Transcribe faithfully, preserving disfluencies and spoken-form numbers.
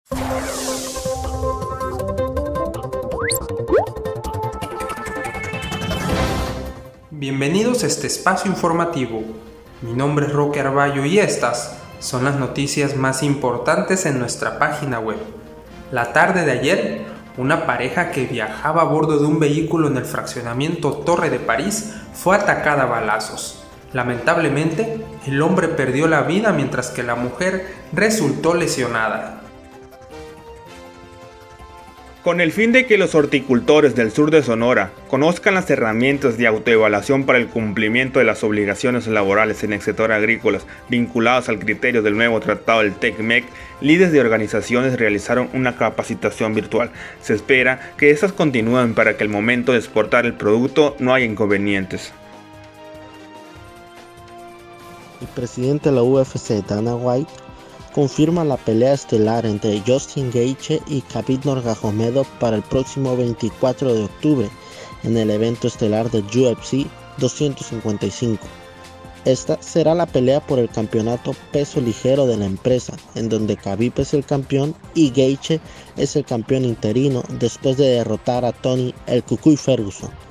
Bienvenidos a este espacio informativo. Mi nombre es Roque Arballo y estas son las noticias más importantes en nuestra página web. La tarde de ayer, una pareja que viajaba a bordo de un vehículo en el fraccionamiento Torre de París fue atacada a balazos. Lamentablemente, el hombre perdió la vida mientras que la mujer resultó lesionada. Con el fin de que los horticultores del sur de Sonora conozcan las herramientas de autoevaluación para el cumplimiento de las obligaciones laborales en el sector agrícola vinculadas al criterio del nuevo tratado del TEC-MEC, líderes de organizaciones realizaron una capacitación virtual. Se espera que estas continúen para que al momento de exportar el producto no haya inconvenientes. El presidente de la U F C, Dana White, confirma la pelea estelar entre Justin Gaethje y Khabib Nurmagomedov para el próximo veinticuatro de octubre en el evento estelar de U F C doscientos cincuenta y cinco. Esta será la pelea por el campeonato peso ligero de la empresa, en donde Khabib es el campeón y Gaethje es el campeón interino después de derrotar a Tony "El Cucuy" Ferguson.